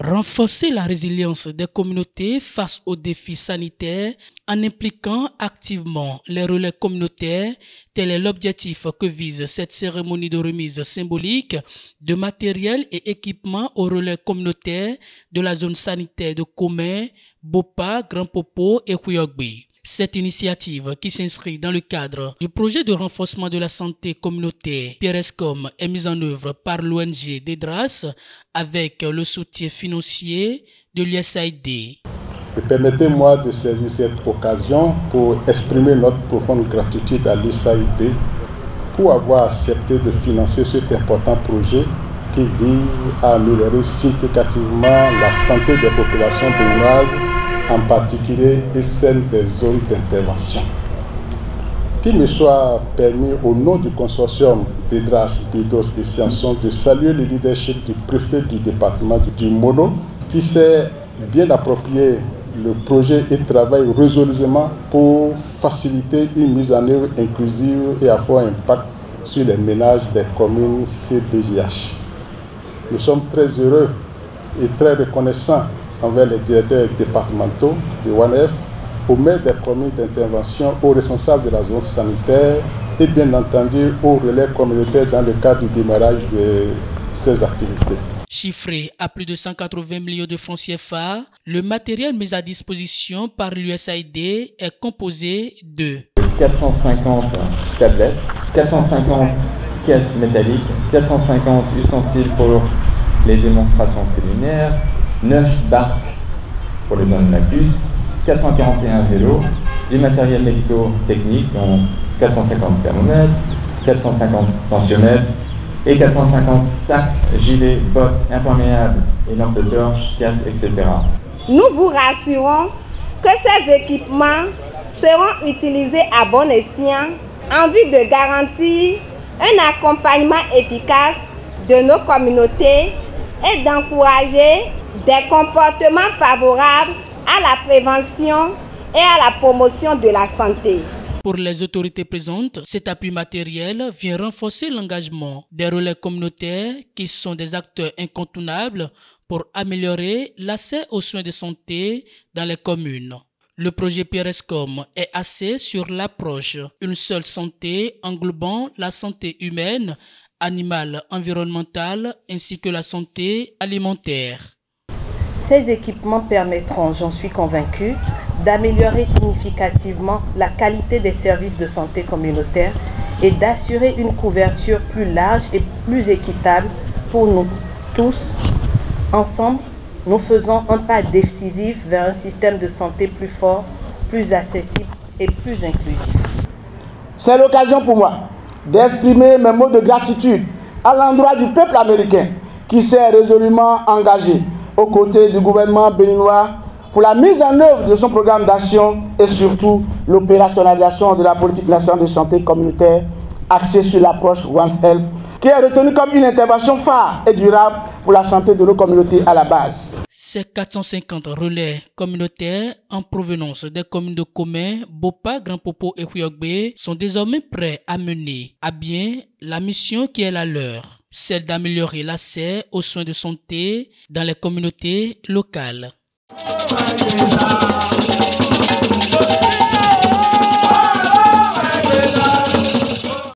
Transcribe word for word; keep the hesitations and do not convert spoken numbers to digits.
Renforcer la résilience des communautés face aux défis sanitaires en impliquant activement les relais communautaires, tel est l'objectif que vise cette cérémonie de remise symbolique de matériel et équipement aux relais communautaires de la zone sanitaire de Komé, Bopa, Grand Popo et Kouyogbe. Cette initiative, qui s'inscrit dans le cadre du projet de renforcement de la santé communautaire Pierrescom, est mise en œuvre par l'O N G DEDRAS avec le soutien financier de l'U S A I D. Permettez-moi de saisir cette occasion pour exprimer notre profonde gratitude à l'U S A I D pour avoir accepté de financer cet important projet qui vise à améliorer significativement la santé des populations béninoises, en particulier et celle des zones d'intervention. Qu'il me soit permis, au nom du consortium DEDRAS, BIDOS et Scienson, de saluer le leadership du préfet du département du Mono, qui s'est bien approprié le projet et travaille résolument pour faciliter une mise en œuvre inclusive et à fort impact sur les ménages des communes C B J H. Nous sommes très heureux et très reconnaissants envers les directeurs départementaux de O N F, aux maires des communes d'intervention, aux responsables de la zone sanitaire et bien entendu aux relais communautaires dans le cadre du démarrage de ces activités. Chiffré à plus de cent quatre-vingts millions de francs C F A, le matériel mis à disposition par l'U S A I D est composé de quatre cent cinquante tablettes, quatre cent cinquante caisses métalliques, quatre cent cinquante ustensiles pour les démonstrations culinaires, neuf barques pour les zones lacustres, quatre cent quarante et un vélos, du matériel médico-technique dont quatre cent cinquante thermomètres, quatre cent cinquante tensiomètres et quatre cent cinquante sacs, gilets, bottes, imperméables et lampes de torche, casques, et cetera. Nous vous rassurons que ces équipements seront utilisés à bon escient en vue de garantir un accompagnement efficace de nos communautés et d'encourager des comportements favorables à la prévention et à la promotion de la santé. Pour les autorités présentes, cet appui matériel vient renforcer l'engagement des relais communautaires qui sont des acteurs incontournables pour améliorer l'accès aux soins de santé dans les communes. Le projet Pierrescom est axé sur l'approche une seule santé englobant la santé humaine, animale, environnementale ainsi que la santé alimentaire. Ces équipements permettront, j'en suis convaincue, d'améliorer significativement la qualité des services de santé communautaire et d'assurer une couverture plus large et plus équitable pour nous tous. Ensemble, nous faisons un pas décisif vers un système de santé plus fort, plus accessible et plus inclusif. C'est l'occasion pour moi d'exprimer mes mots de gratitude à l'endroit du peuple américain qui s'est résolument engagé aux côtés du gouvernement béninois pour la mise en œuvre de son programme d'action et surtout l'opérationnalisation de la politique nationale de santé communautaire axée sur l'approche One Health, qui est retenue comme une intervention phare et durable pour la santé de nos communautés à la base. Ces quatre cent cinquante relais communautaires en provenance des communes de Komé, Bopa, Grand Popo et Kouyogbe sont désormais prêts à mener à bien la mission qui est la leur, celle d'améliorer l'accès aux soins de santé dans les communautés locales.